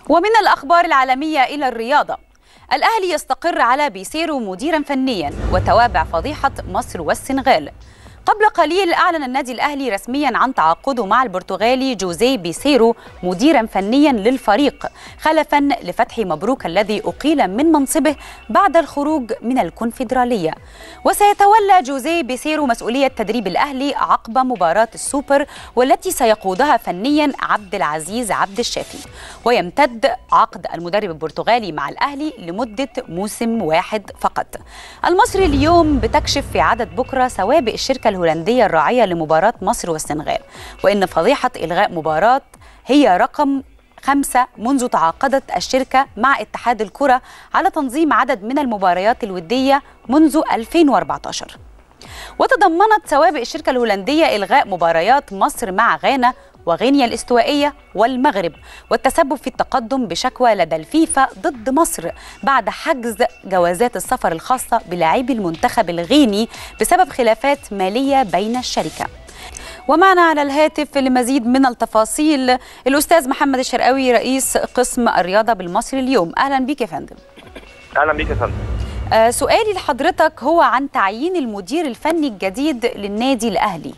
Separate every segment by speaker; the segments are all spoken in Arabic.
Speaker 1: ومن الأخبار العالمية إلى الرياضة، الأهلي يستقر على بيسيرو مديرا فنيا وتوابع فضيحة مصر والسنغال. قبل قليل أعلن النادي الأهلي رسميا عن تعاقده مع البرتغالي جوزيه بيسيرو مديرا فنيا للفريق، خلفا لفتحي مبروك الذي أقيل من منصبه بعد الخروج من الكونفدرالية. وسيتولى جوزيه بيسيرو مسؤولية تدريب الأهلي عقب مباراة السوبر والتي سيقودها فنيا عبد العزيز عبد الشافي. ويمتد عقد المدرب البرتغالي مع الأهلي لمدة موسم واحد فقط. المصري اليوم بتكشف في عدد بكرة سوابق الشركة الهولندية الراعية لمباراة مصر والسنغال، وإن فضيحة إلغاء مباراة هي رقم 5 منذ تعاقدت الشركة مع اتحاد الكرة على تنظيم عدد من المباريات الودية منذ 2014. وتضمنت سوابق الشركة الهولندية إلغاء مباريات مصر مع غانا وغينيا الاستوائية والمغرب، والتسبب في التقدم بشكوى لدى الفيفا ضد مصر بعد حجز جوازات السفر الخاصة بلاعبي المنتخب الغيني بسبب خلافات مالية بين الشركة. ومعنا على الهاتف لمزيد من التفاصيل الأستاذ محمد الشرقاوي رئيس قسم الرياضة بالمصري اليوم. أهلا بك يا فندم.
Speaker 2: أهلا بك يا فندم.
Speaker 1: سؤالي لحضرتك هو عن تعيين المدير الفني الجديد للنادي الأهلي.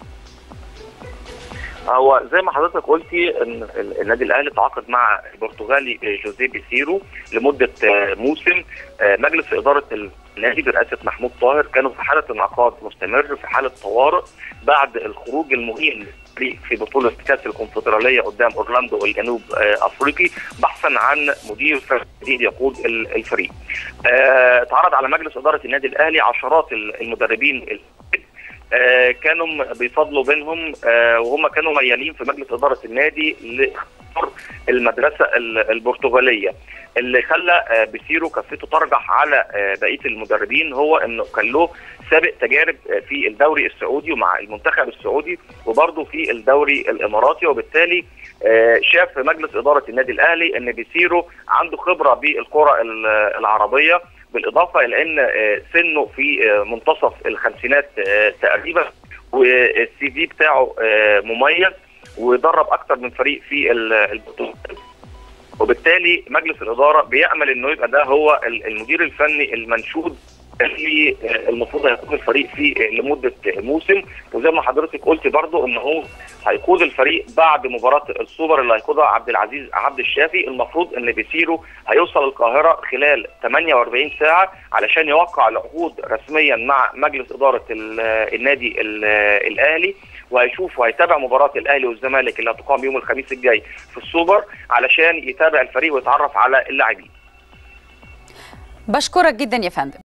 Speaker 2: هو زي ما حضرتك قلتي ان النادي الاهلي تعاقد مع البرتغالي جوزيه بيسيرو لمده موسم. مجلس اداره النادي برئاسه محمود طاهر كانوا في حاله انعقاد مستمر، في حاله طوارئ بعد الخروج المهين في بطوله كاس الكونفدراليه قدام اورلاندو الجنوب افريقي، بحثا عن مدير جديد يقود الفريق. اتعرض على مجلس اداره النادي الاهلي عشرات المدربين كانوا بيفضلوا بينهم، وهم كانوا ميالين في مجلس اداره النادي لاختيار المدرسه البرتغاليه. اللي خلى بيسيرو كفته ترجح على بقيه المدربين هو انه كان له سابق تجارب في الدوري السعودي ومع المنتخب السعودي وبرضه في الدوري الاماراتي، وبالتالي شاف مجلس اداره النادي الاهلي ان بيسيرو عنده خبره بالكره العربيه، بالاضافه الى ان سنه في منتصف الخمسينات تقريبا، والسي في بتاعه مميز ودرب اكثر من فريق في البطوله، وبالتالي مجلس الاداره بيامل انه يبقى ده هو المدير الفني المنشود اللي المفروض هيقود الفريق فيه لمده موسم. وزي ما حضرتك قلت برضه ان هو هيقود الفريق بعد مباراه السوبر اللي هيقودها عبد العزيز عبد الشافي. المفروض ان بيسيرو هيوصل القاهره خلال 48 ساعه علشان يوقع العقود رسميا مع مجلس اداره النادي الاهلي، وهيشوف وهيتابع مباراه الاهلي والزمالك اللي هتقام يوم الخميس الجاي في السوبر علشان يتابع الفريق ويتعرف على اللاعبين.
Speaker 1: بشكرك جدا يا فندم.